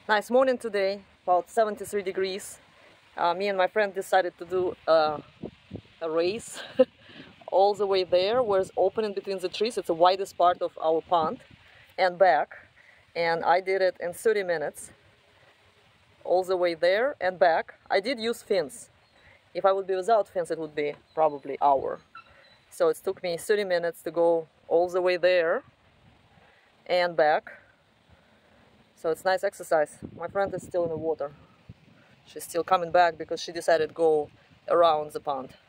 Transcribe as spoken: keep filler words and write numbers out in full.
Nice morning today, about seventy-three degrees. Uh, me and my friend decided to do uh, a race all the way there, where it's open in between the trees. It's the widest part of our pond and back. And I did it in thirty minutes, all the way there and back. I did use fins. If I would be without fins, it would be probably an hour. So it took me thirty minutes to go all the way there and back. So it's nice exercise. My friend is still in the water. She's still coming back because she decided to go around the pond.